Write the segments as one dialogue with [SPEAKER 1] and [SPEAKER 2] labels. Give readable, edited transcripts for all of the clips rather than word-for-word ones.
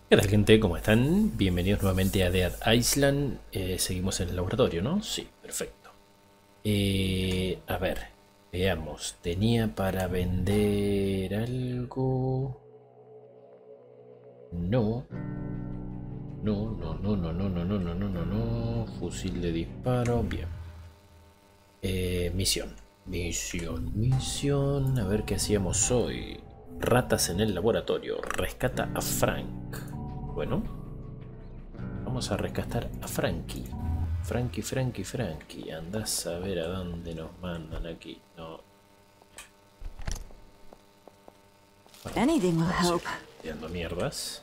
[SPEAKER 1] ¿Qué tal, gente? ¿Cómo están? Bienvenidos nuevamente a Dead Island. Seguimos en el laboratorio, ¿no? Sí, perfecto. A ver, veamos. Tenía para vender algo. No. No, no, no, no, no, no, no, no, no, no, no. Fusil de disparo. Bien. Misión. Misión. A ver qué hacíamos hoy. Ratas en el laboratorio. Rescata a Frank. Bueno. Vamos a rescatar a Frankie. Frankie. Andás a ver a dónde nos mandan aquí. No. Bueno,
[SPEAKER 2] Anything will help.
[SPEAKER 1] tirando mierdas.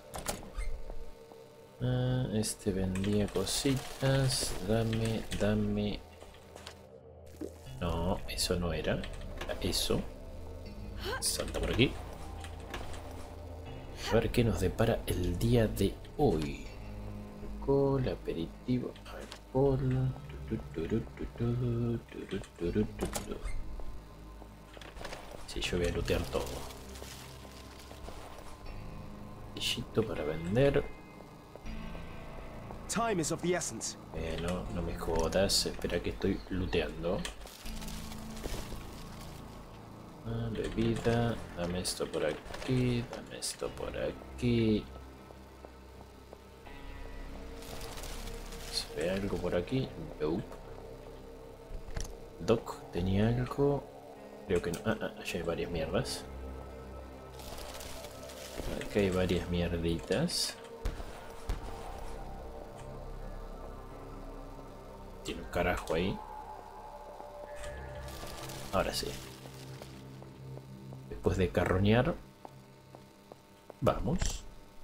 [SPEAKER 1] Este vendía cositas. Dame. No, eso no era. Eso. Salta por aquí. A ver qué nos depara el día de hoy. Alcohol, aperitivo, alcohol. Sí, yo voy a lootear todo. Sillito para vender.
[SPEAKER 3] Time is of the essence.
[SPEAKER 1] No me jodas, espera que estoy looteando. Bebida, dame esto por aquí, dame esto por aquí. ¿Se ve algo por aquí? Nope. Doc, ¿tenía algo? Creo que no. Allá hay varias mierdas. Acá hay varias mierditas. Tiene un carajo ahí. Ahora sí. Después de carroñar, vamos.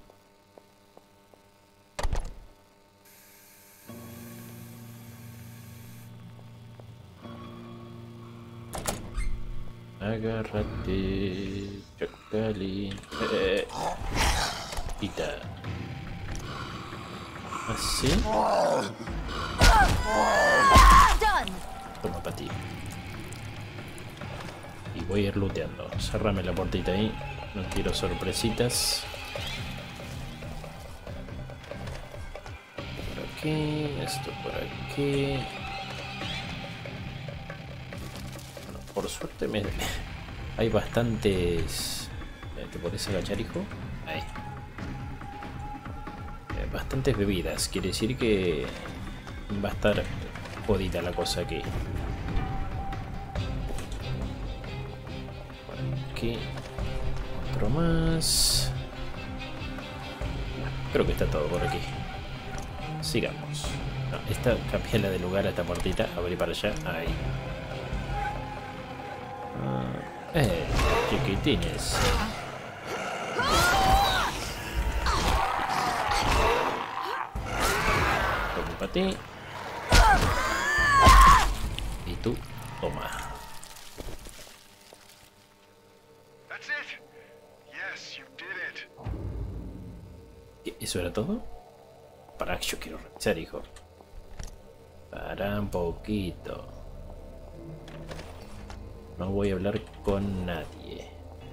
[SPEAKER 1] Agárrate, chacalín. Quita. Así. Toma para ti. Y voy a ir looteando. Cerrame la puertita ahí. No quiero sorpresitas. Por aquí. Esto por aquí. Bueno, por suerte hay bastantes... ¿Te podés agachar, hijo? Ahí. Bastantes bebidas. Quiere decir que va a estar jodida la cosa aquí. Aquí otro más. Creo que está todo por aquí. Sigamos. No, esta cambiala de lugar a esta puertita. Abrí para allá. Ahí. Chiquitines. Toma para ti. Y tú, toma. ¿Eso era todo? Para, yo quiero revisar, hijo. Para un poquito. No voy a hablar con nadie.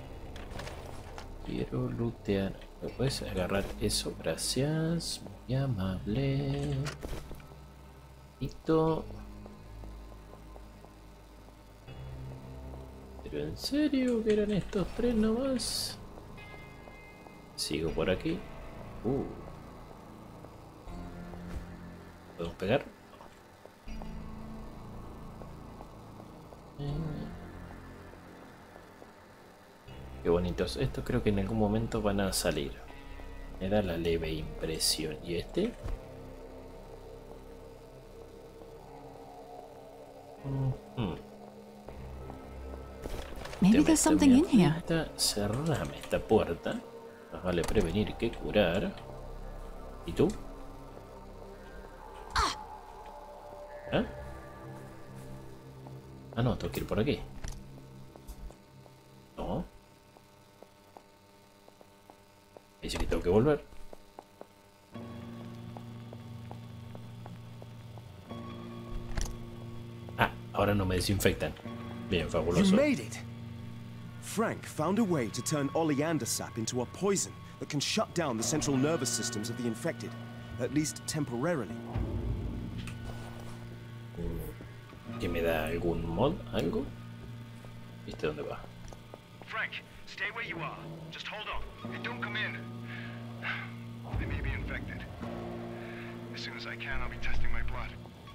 [SPEAKER 1] Quiero lootear. ¿Me puedes agarrar eso? Gracias. Muy amable. Listo. ¿Pero en serio que eran estos tres nomás? Sigo por aquí. ¿Podemos pegar? Qué bonitos. Estos creo que en algún momento van a salir. Me da la leve impresión. ¿Y este?
[SPEAKER 2] Maybe there's something in here.
[SPEAKER 1] Cerrame esta puerta. Más vale prevenir que curar. ¿Y tú? ¿Ah? Ah, no, tengo que ir por aquí. No. Dice que tengo que volver. Ah, ahora no me desinfectan. Bien, fabuloso.
[SPEAKER 3] You made it. Frank found a way to turn oleander sap into a poison
[SPEAKER 2] that can shut down the central nervous systems of the infected, at least temporarily.
[SPEAKER 1] ¿Que me da algún mod? ¿Algo? ¿Viste dónde va?
[SPEAKER 3] Frank, stay where you are. Just hold on. And don't come in. They may be infected. As soon as I can, I'll be testing my blood.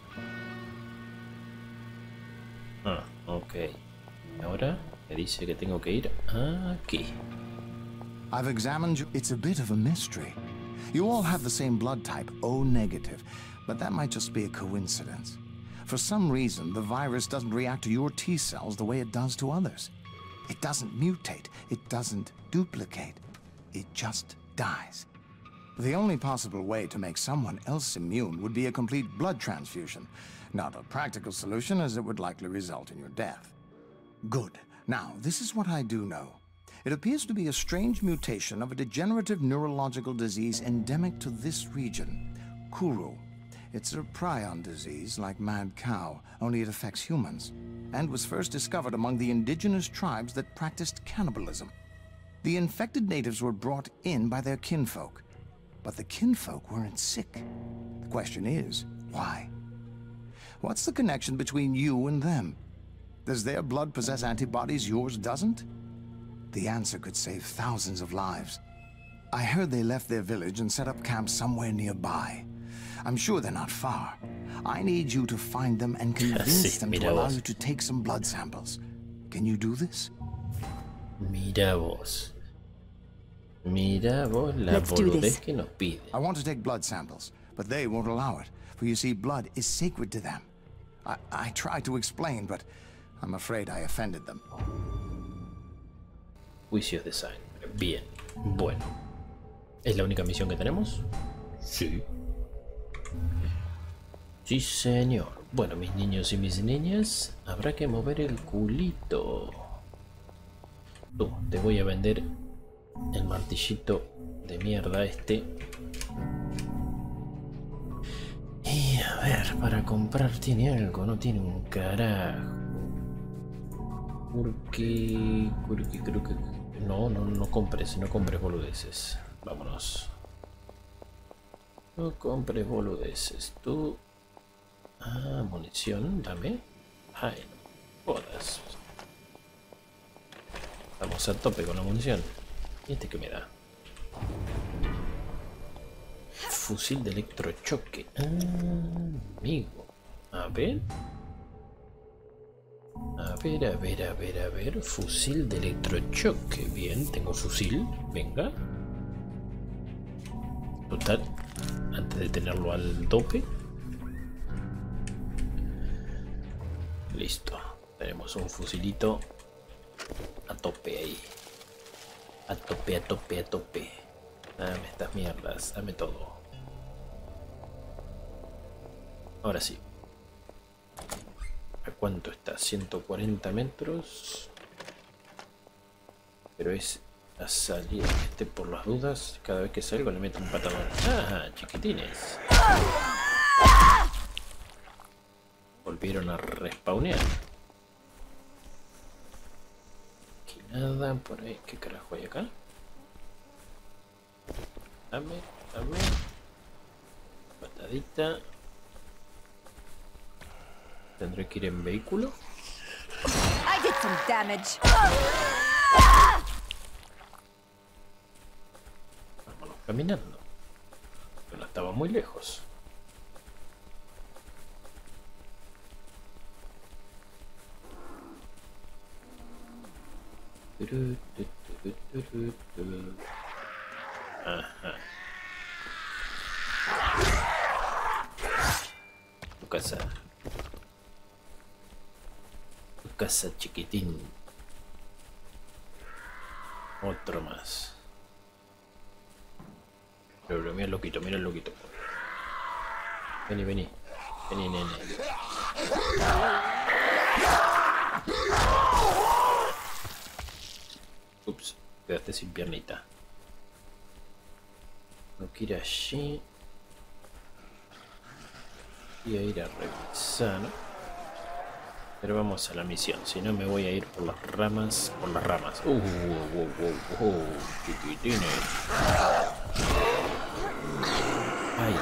[SPEAKER 1] Ah, ok. Ahora me dice que tengo que ir aquí.
[SPEAKER 4] I've examined you. It's a bit of a mystery. You all have the same blood type, O negative, but that might just be a coincidence. For some reason, the virus doesn't react to your T cells the way it does to others. It doesn't mutate, it doesn't duplicate, it just dies. The only possible way to make someone else immune would be a complete blood transfusion. Not a practical solution, as it would likely result in your death. Good. Now, this is what I do know. It appears to be a strange mutation of a degenerative neurological disease endemic to this region, Kuru. It's a prion disease like mad cow, only it affects humans, and was first discovered among the indigenous tribes that practiced cannibalism. The infected natives were brought in by their kinfolk, but the kinfolk weren't sick. The question is, why? What's the connection between you and them? Does their blood possess antibodies yours doesn't? The answer could save thousands of lives. I heard they left their village and set up camp somewhere nearby. I'm sure they're not far. I need you to find them and convince them to allow you to take some blood samples. Can you do this?
[SPEAKER 1] Mira vos. Mira vos la boludez que nos pide.
[SPEAKER 4] I want to take blood samples, but they won't allow it. For you see, blood is sacred to them. I tried to explain, but I'm afraid I offended them.
[SPEAKER 1] Juicios de sangre. Bien. Bueno. ¿Es la única misión que tenemos? Sí. Sí, señor. Bueno, mis niños y mis niñas, habrá que mover el culito. Tú, te voy a vender el martillito de mierda este. Y a ver, para comprar tiene algo, no tiene un carajo. Porque creo que... No compres boludeces. Vámonos. No compres boludeces. Tú... Ah, munición, dame. Ay, no jodas. Vamos a tope con la munición. ¿Y este qué me da? Fusil de electrochoque. Ah, amigo. A ver. A ver. Fusil de electrochoque. Bien, tengo fusil. Venga. Total. Antes de tenerlo al tope. Listo. Tenemos un fusilito a tope ahí. A tope. Dame estas mierdas. Dame todo. Ahora sí. ¿A cuánto está? 140 metros. Pero es a salir por las dudas. Cada vez que salgo le meto un patadón. ¡Ah, chiquitines! Volvieron a respawnear. Aquí nada, por ahí. ¿Qué carajo hay acá? Dame. Patadita. Tendré que ir en vehículo.
[SPEAKER 5] I did some damage.
[SPEAKER 1] Vámonos caminando. Pero no estaba muy lejos. Ajá. Tu casa, chiquitín. Otro más. Pero mira el loquito, Vení, nene. Ups, quedaste sin piernita. Tengo que ir allí. Y a ir a revisar, ¿no? Pero vamos a la misión, si no me voy a ir por las ramas, chiquitines. Ay.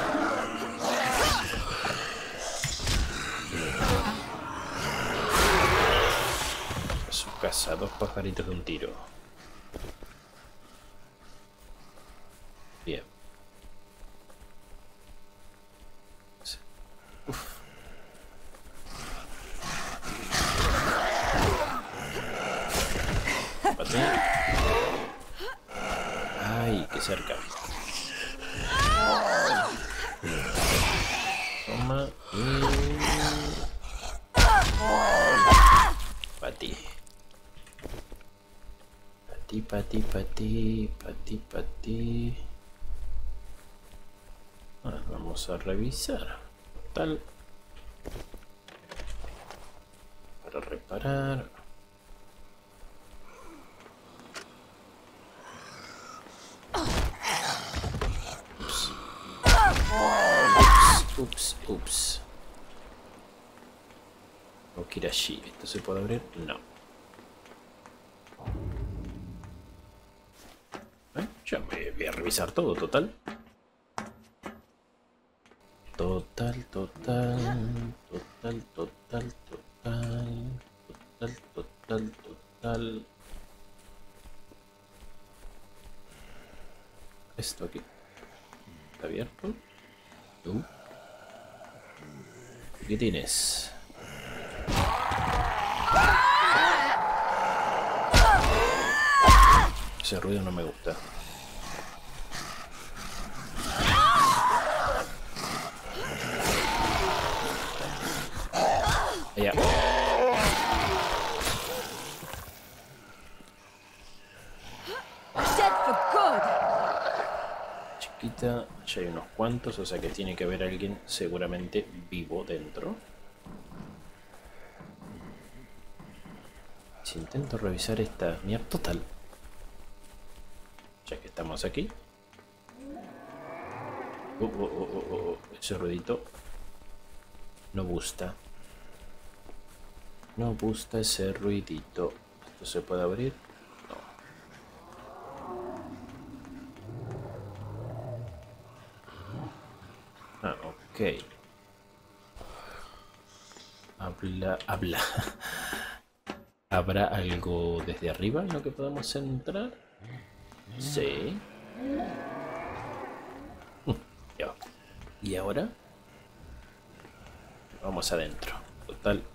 [SPEAKER 1] A su casa, 2 pajaritos de un tiro. Bien. Uf. Ay, qué cerca. Toma y... Pati. Pati. Ahora vamos a revisar. Tal. Para reparar. Ups. Tengo que ir allí. ¿Esto se puede abrir? No. Ya me voy a revisar todo, total. Total. Esto aquí. ¿Está abierto? ¿Qué tienes? Ese ruido no me gusta. Ya. Chiquita, ya hay unos cuantos, o sea que tiene que haber alguien seguramente vivo dentro. Si intento revisar esta mierda total, ya que estamos aquí. Ese ruidito no gusta. No gusta ese ruidito. ¿Esto se puede abrir? No. Ah, ok. Habla. ¿Habrá algo desde arriba en lo que podamos entrar? Sí. Ya. ¿Y ahora? Vamos adentro. Total.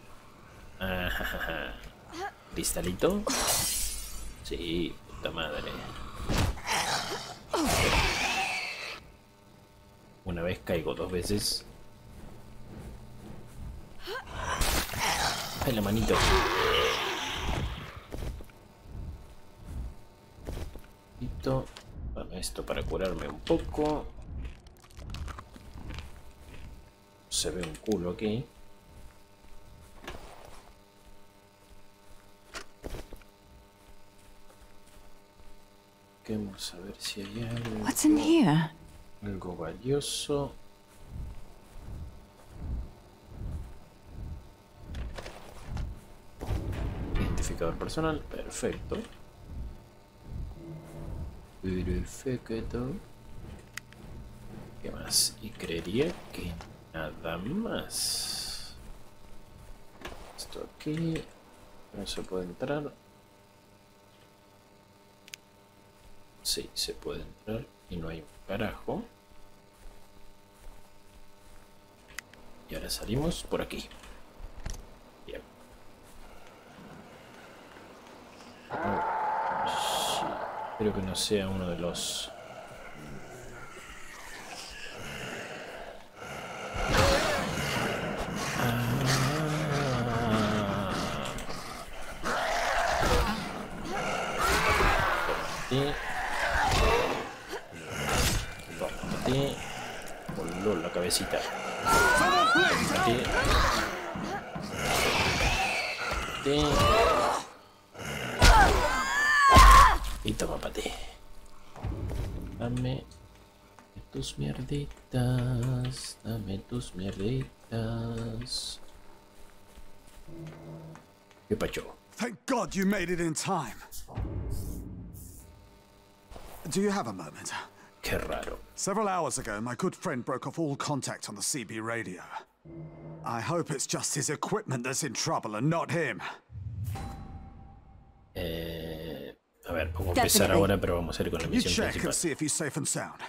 [SPEAKER 1] ¿Cristalito? Sí, puta madre. Una vez caigo, 2 veces. ¡Ay, la manito! Dame esto para curarme un poco. Se ve un culo aquí. Vamos a ver si hay algo.
[SPEAKER 5] What's in here?
[SPEAKER 1] Algo valioso. Identificador personal, perfecto. Perfecto. ¿Qué más? Y creería que nada más. Esto aquí no se puede entrar. Sí, se puede entrar y no hay un carajo. Y ahora salimos por aquí. Bien. Sí, espero que no sea uno de los... La cabecita. Y toma pate. Dame tus mierditas. Dame tus mierditas. ¿Qué pacho?
[SPEAKER 6] Thank God you made it in time. Do you have a moment?
[SPEAKER 1] Qué raro.
[SPEAKER 6] Several hours ago, my good friend broke off all contact on the CB radio. I hope it's just his equipment that's in trouble and not him.
[SPEAKER 1] A ver, vamos a empezar ahora, pero vamos a ir con la
[SPEAKER 6] You
[SPEAKER 1] misión
[SPEAKER 6] check and
[SPEAKER 1] principal.
[SPEAKER 6] see if he's safe and sound.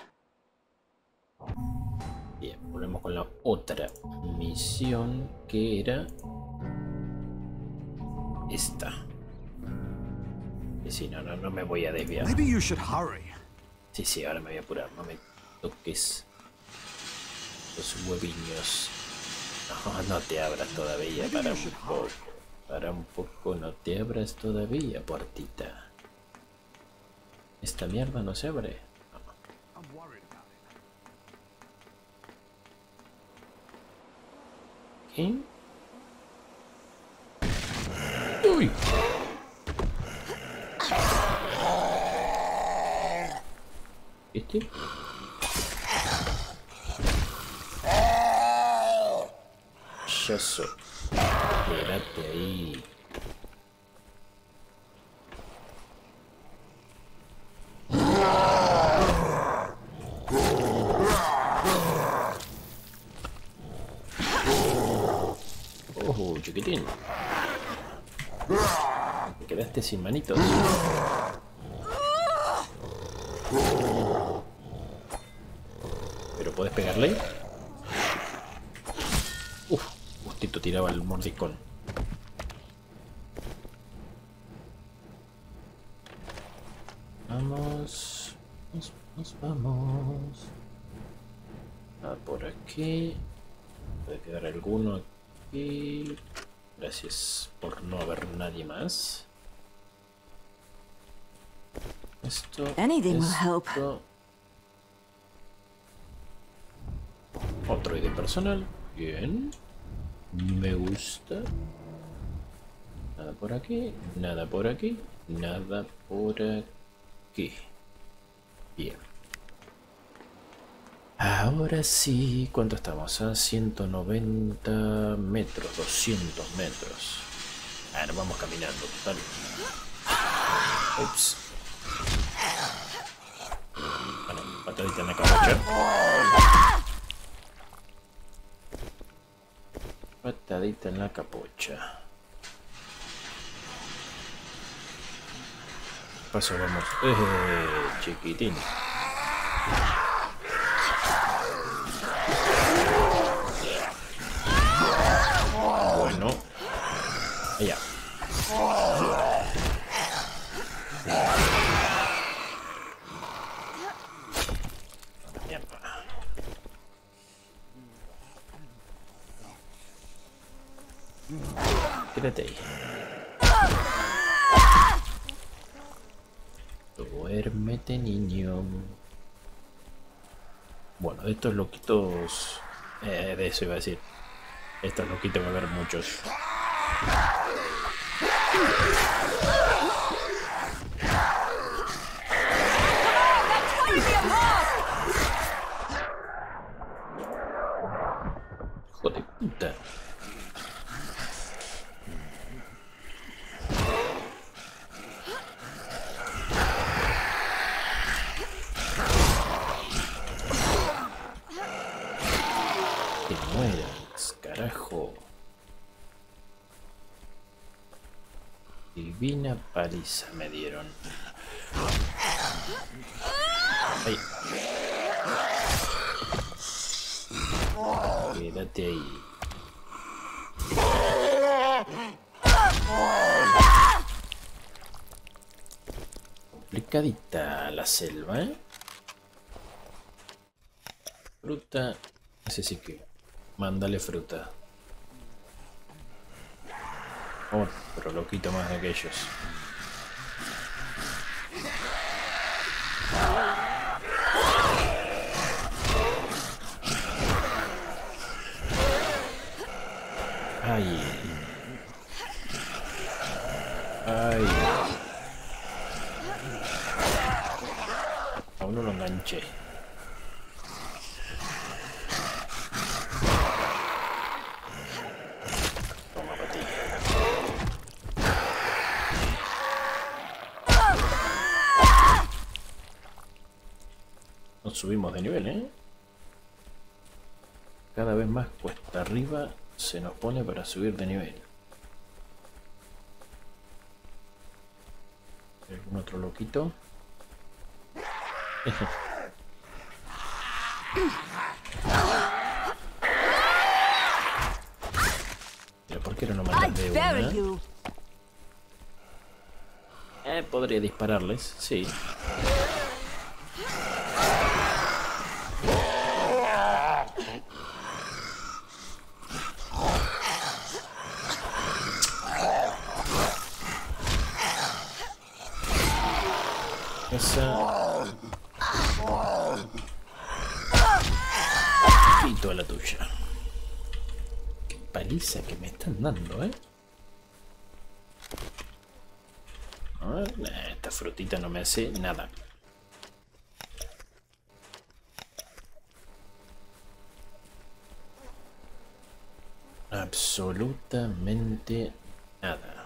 [SPEAKER 1] Bien, volvemos con la otra misión que era esta. Y si no, no me voy a desviar.
[SPEAKER 6] Maybe you should hurry.
[SPEAKER 1] Sí, ahora me voy a apurar. No me toques los hueviños. No te abras todavía. Para un poco. Para un poco, no te abras todavía, puertita. ¿Esta mierda no se abre? ¿Qué? ¡Uy! ¿Este? Yaso. Quédate ahí. Oh, chiquitín. Te quedaste sin manitos. ¿Pero puedes pegarle? Uf, justito tiraba el mordiscón. Vamos. Vamos. Por aquí. Puede quedar alguno aquí. Gracias por no haber nadie más.
[SPEAKER 5] Anything will help.
[SPEAKER 1] Otro ID personal. Bien. Me gusta. Nada por aquí. Nada por aquí. Nada por aquí. Bien. Ahora sí. ¿Cuánto estamos? A 190 metros. 200 metros. Ahora vamos caminando. Total. Ups. Bueno, patadita en la capucha. Patadita en la capucha. Paso, vamos. Chiquitín. Bueno. Allá. Quédate ahí. Duérmete, niño. Bueno, de estos loquitos... de eso iba a decir. Estos loquitos va a haber muchos. Hijo de puta. Que mueras, carajo. Divina paliza me dieron. Ahí. Quédate ahí. Complicadita la selva, ¿eh? Fruta. Ese sí que... Mándale fruta. Otro loquito más de aquellos. Ay. Ay. A uno lo enganché. Toma para ti. subimos de nivel, ¿eh? Cada vez más cuesta arriba se nos pone para subir de nivel. ¿Algún otro loquito? Pero ¿por qué no matas de una? Podría dispararles, sí. Esa. Y toda la tuya. Qué paliza que me están dando, ¿eh? A ver, esta frutita no me hace nada. Absolutamente nada.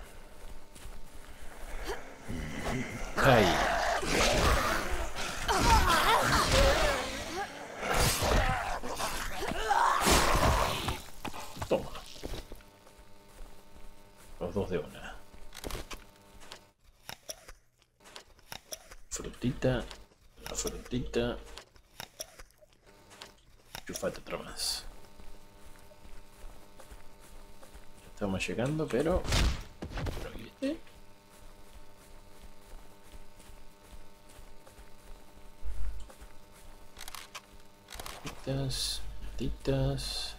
[SPEAKER 1] Ay. Toma. Los dos de una. Frutita. La frutita. Chufate otra más. Estamos llegando, pero... ¿Viste? Frutitas.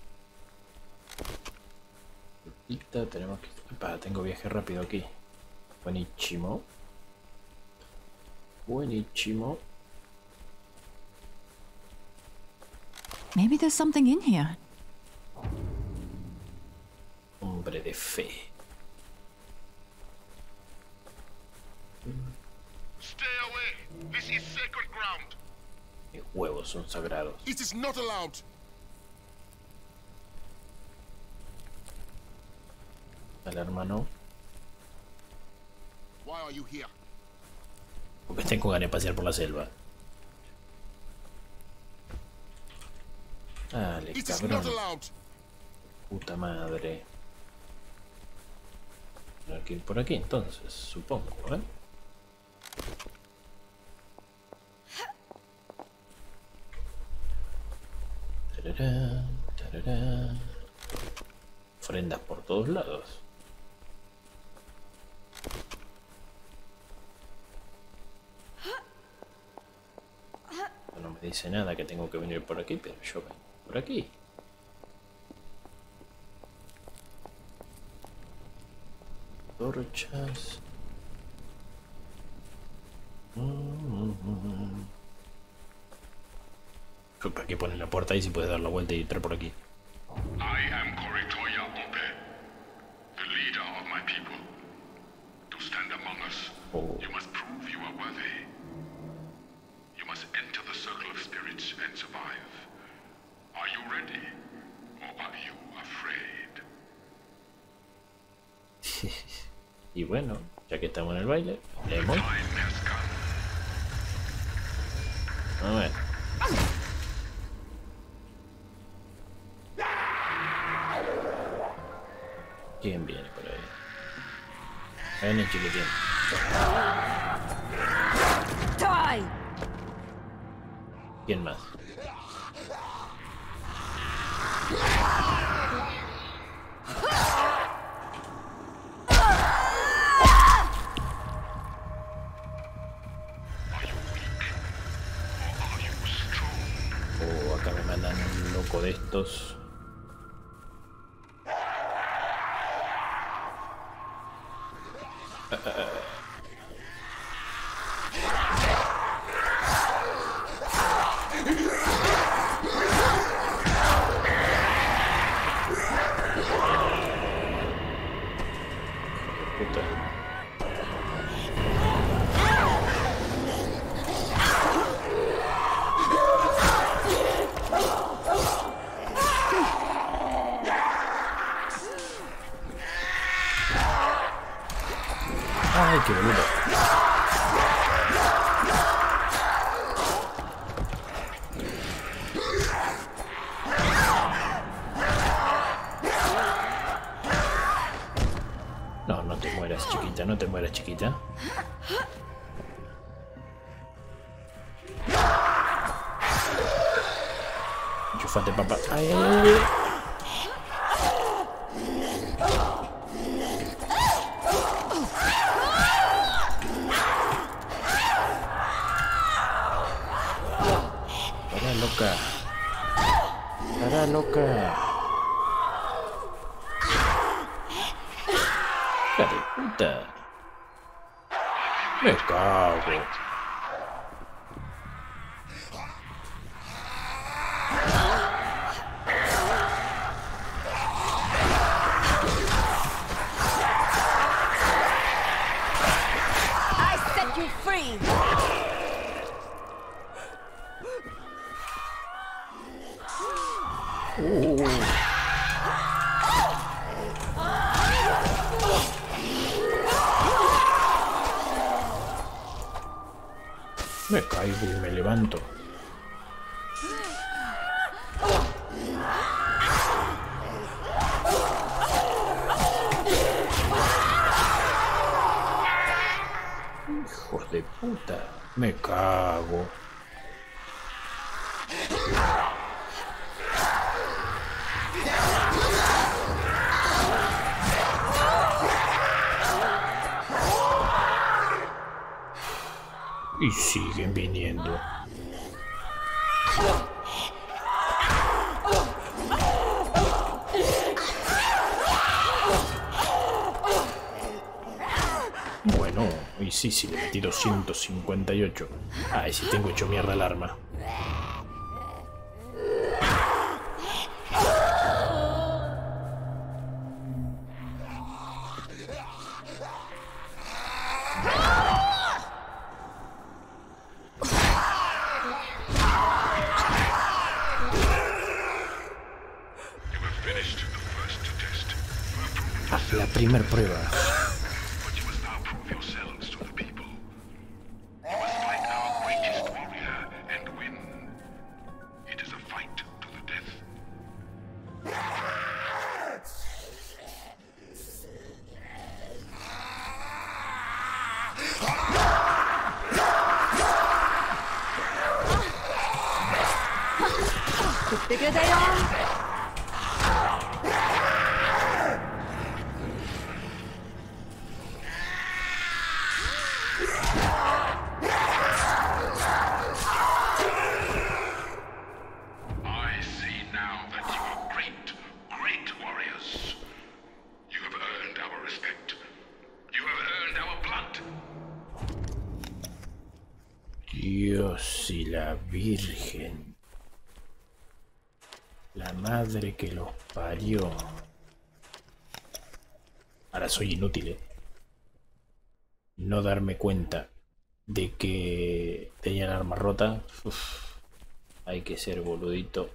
[SPEAKER 1] Frutita, tenemos que... Epa, tengo viaje rápido aquí. Buenísimo. Buenísimo.
[SPEAKER 5] Maybe there's something in here.
[SPEAKER 1] Hombre de fe.
[SPEAKER 3] Stay away. This is sacred ground.
[SPEAKER 1] Mis huevos son sagrados.
[SPEAKER 2] It is not allowed.
[SPEAKER 1] Al hermano.
[SPEAKER 2] Why are you here?
[SPEAKER 1] Porque tengo ganas de pasear por la selva. Dale,
[SPEAKER 2] It is
[SPEAKER 1] cabrón.
[SPEAKER 2] not allowed.
[SPEAKER 1] Puta madre. Hay que ir por aquí entonces, supongo, ¿eh? Tararán, tararán. Ofrendas por todos lados. No me dice nada que tengo que venir por aquí, pero yo vengo por aquí. Torchas. ¿Para qué ponen la puerta ahí si puedes dar la vuelta y entrar por aquí?
[SPEAKER 3] I am Koritoya Ope, the leader of my people. To stand among us, you must prove you are worthy. You must enter the circle of spirits and survive. Are you ready, or are you afraid?
[SPEAKER 1] Y bueno, ya que estamos en el baile, leemos.
[SPEAKER 3] Time has come.
[SPEAKER 1] A ver. ¿Quién viene por ahí? Ven, chiquitín.
[SPEAKER 5] Die!
[SPEAKER 1] ¿Quién más? Oh, acá me mandan un loco de estos. Puta. Ay, qué boludo. mueras, chiquita, no te mueras, chiquita. Enchufate, papá. Ay, ay, ay. Para, loca. Para, loca. ¡Hija de puta! Me cago.
[SPEAKER 7] I set you free.
[SPEAKER 1] Me caigo y me levanto. Hijos de puta. Me cago. Y siguen viniendo. Bueno, y sí, le metí 258. Ay, sí tengo hecho mierda el arma. La primer prueba.
[SPEAKER 3] But you must now prove yourselves to the people. You must fight our greatest warrior and win. It is a fight to the death.
[SPEAKER 7] The bigger they are,
[SPEAKER 3] I see now that you are great, great warriors. You have earned our respect. You have earned our blood.
[SPEAKER 1] Dios y la Virgen. La madre que los parió. Ahora soy inútil, ¿eh? No darme cuenta de que tenía el arma rota. Uf, hay que ser boludito.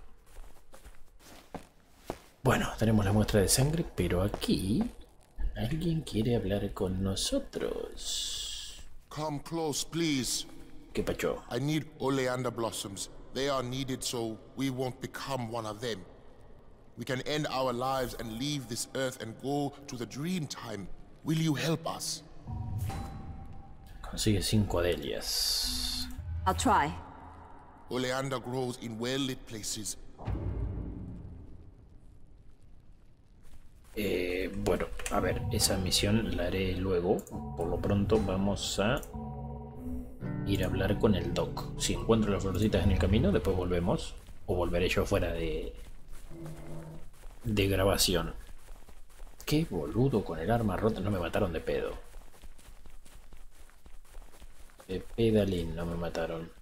[SPEAKER 1] Bueno, tenemos la muestra de sangre, pero aquí alguien quiere hablar con nosotros.
[SPEAKER 8] Come close, please.
[SPEAKER 1] ¿Qué pacho?
[SPEAKER 8] I need oleander blossoms. They are needed so we won't become one of them. We can end our lives and leave this earth and go to the dream time. Will you help us?
[SPEAKER 1] Consigue 5 delias.
[SPEAKER 7] I'll try.
[SPEAKER 8] Oleander grows in well-lit places.
[SPEAKER 1] Bueno, a ver, esa misión la haré luego. Por lo pronto vamos a ir a hablar con el Doc. Si encuentro las florcitas en el camino, después volvemos. O volveré yo fuera de grabación. Qué boludo con el arma rota. No me mataron de pedo. De pedalín no me mataron.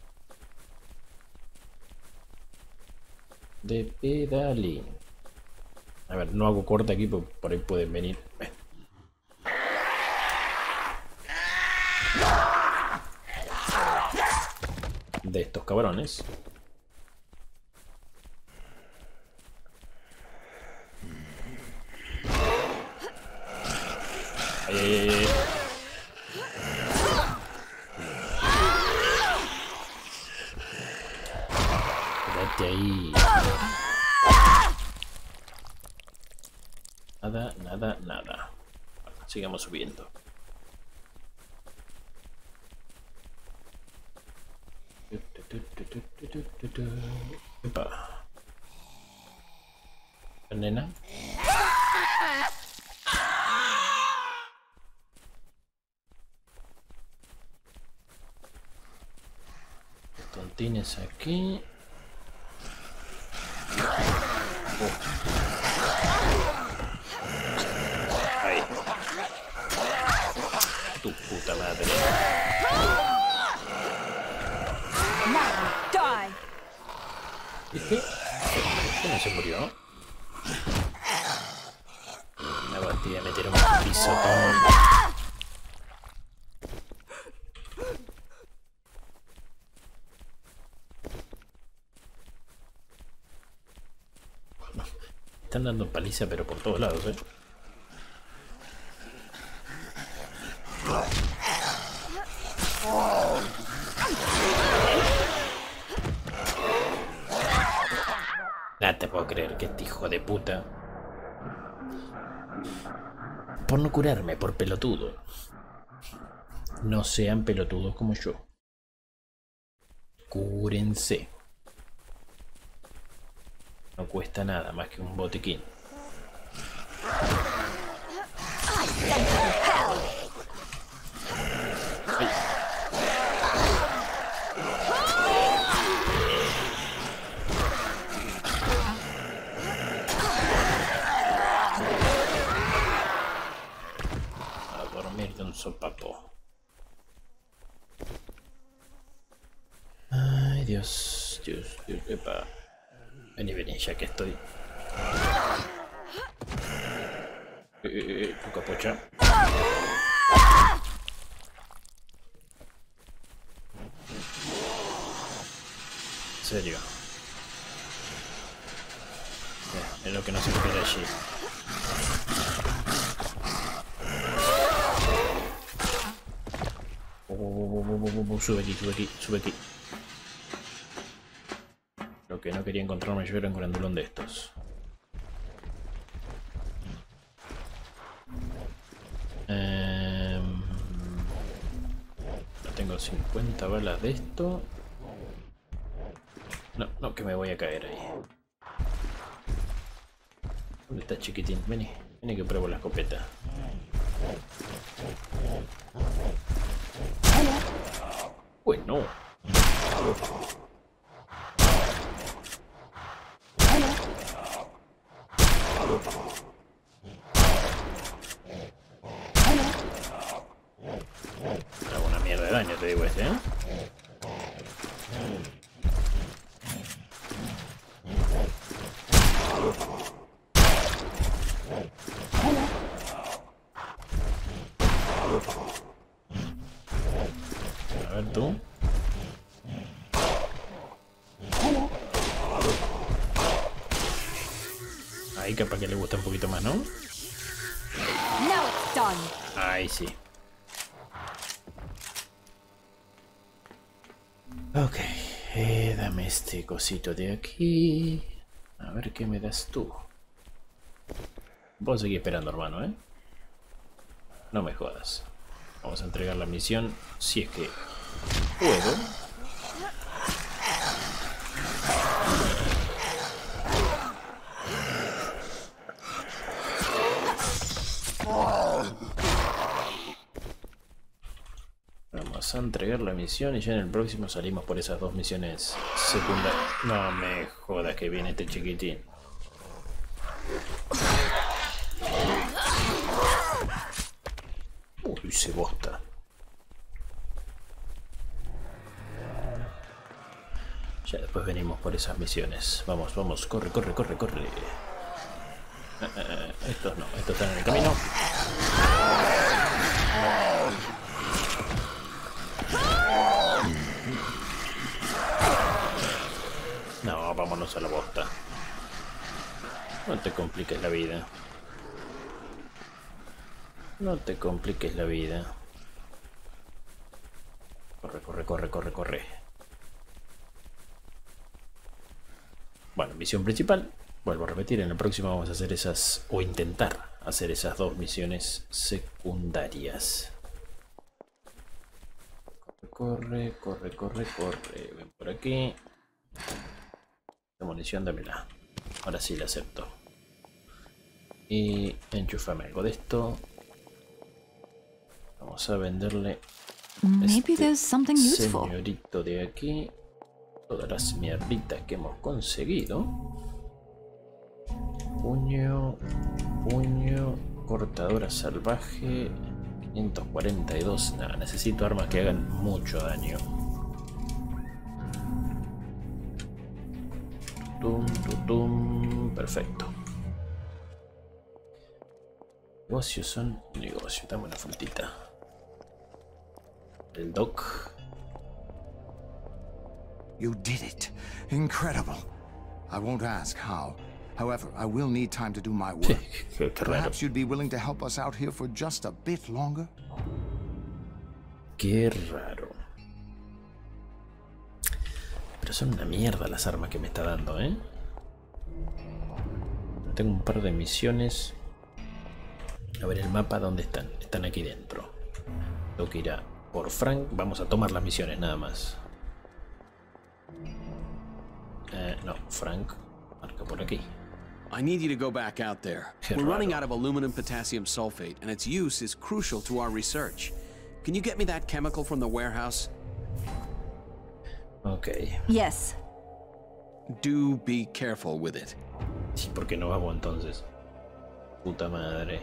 [SPEAKER 1] De pedalín. A ver, no hago corte aquí, porque por ahí pueden venir. De estos cabrones. Ay, ay, ay. Quédate ahí. Nada, nada, nada. sigamos subiendo. Epa. Nena. Tontines aquí. Ahí. Tu puta madre. ¿Viste? ¿Este no se murió? Me voy a meter un pisotón. Están dando paliza pero por todos lados, No te puedo creer que este hijo de puta. Por no curarme, por pelotudo. No sean pelotudos como yo. Cúrense. No cuesta nada más que un botiquín. Ay. A dormir de un sopapo. Ay, Dios, Dios, Dios, epa. Vení, vení, ya que estoy. Tu capucha. En serio. Es lo que no se espera allí. Sube aquí, sube aquí, sube aquí. Lo que no quería encontrarme yo era un grandulón de estos. No tengo 50 balas de esto. No, no, que me voy a caer ahí. ¿Dónde está chiquitín? Vení, vení que pruebo la escopeta. Bueno. Hago una mierda de daño, te digo este, ¿eh? A ver tú. Ahí capaz que le gusta un poquito más, ¿no? Ahí sí. Ok, dame este cosito de aquí. A ver qué me das tú. Vos seguís esperando, hermano, ¿eh? No me jodas. Vamos a entregar la misión si es que puedo. Vamos a entregar la misión y ya en el próximo salimos por esas dos misiones secundarias. No me jodas que viene este chiquitín. Uy, se bosta. Ya después venimos por esas misiones. Vamos, vamos, corre, corre, corre, corre. Estos no, estos están en el camino. No, vámonos a la bosta. No te compliques la vida. No te compliques la vida. Corre, corre, corre, corre, corre. Bueno, misión principal. Vuelvo a repetir, en el próximo vamos a hacer esas, o intentar hacer esas 2 misiones secundarias. Corre. Ven por aquí. La munición, dámela. Ahora sí la acepto. Y enchúfame algo de esto. Vamos a venderle
[SPEAKER 5] Maybe there's something useful.
[SPEAKER 1] señorito de aquí todas las mierditas que hemos conseguido. Puño, cortadora salvaje, 542. Nada, necesito armas que hagan mucho daño. Perfecto. Negocios son negocios. Dame una frutita. El Doc.
[SPEAKER 4] You did it. Incredible. I won't ask how. However, I will need time to do my work.
[SPEAKER 1] Qué raro.
[SPEAKER 4] Perhaps you'd be willing to help us out here for just a bit longer?
[SPEAKER 1] Qué raro. Pero son una mierda las armas que me está dando, ¿eh? Tengo un par de misiones. A ver el mapa, ¿dónde están? Están aquí dentro. Tengo que ir a por Frank. Vamos a tomar las misiones nada más. No, Frank. Marca por aquí.
[SPEAKER 9] I need you to go back out there. We're running out of aluminum potassium sulfate, and its use is crucial to our research. Can you get me that chemical from the warehouse?
[SPEAKER 1] Ok.
[SPEAKER 7] Yes.
[SPEAKER 9] Do be careful with it.
[SPEAKER 1] Sí, porque no vamos entonces. Puta madre.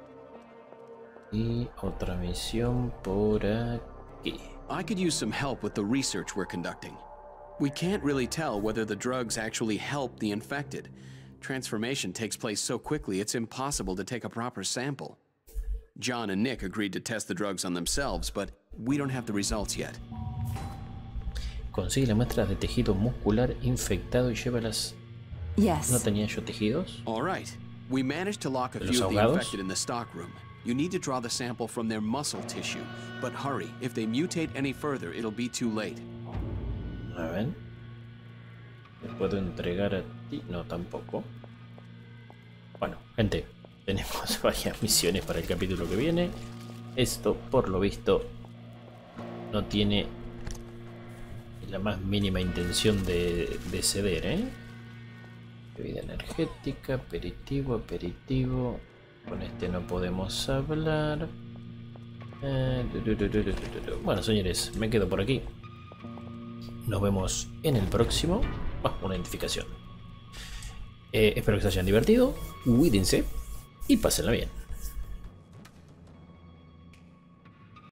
[SPEAKER 1] Y otra misión por aquí.
[SPEAKER 9] I could use some help with the research we're conducting. We can't really tell whether the drugs actually help the infected. Transformation takes place so quickly, it's impossible to take a proper sample. John and Nick agreed to test the drugs on themselves, but we don't have the results yet.
[SPEAKER 1] Consigue las muestras de tejido muscular infectado y llévalas.
[SPEAKER 7] Yes.
[SPEAKER 1] ¿No tenía yo tejidos?
[SPEAKER 9] All right. We managed to lock a
[SPEAKER 1] ¿De
[SPEAKER 9] few
[SPEAKER 1] los
[SPEAKER 9] of the
[SPEAKER 1] ahogados?
[SPEAKER 9] infected in the stockroom. You need to draw the sample from their muscle tissue. But hurry, if they mutate any further, it'll be too late.
[SPEAKER 1] A ver. ¿Te puedo entregar a ti? No, tampoco. Bueno, gente, tenemos varias misiones para el capítulo que viene. Esto, por lo visto, no tiene la más mínima intención de ceder, ¿eh? Bebida energética, aperitivo. Con este no podemos hablar. Bueno, señores, me quedo por aquí. Nos vemos en el próximo. Una identificación. Espero que se hayan divertido. Cuídense y pásenla bien.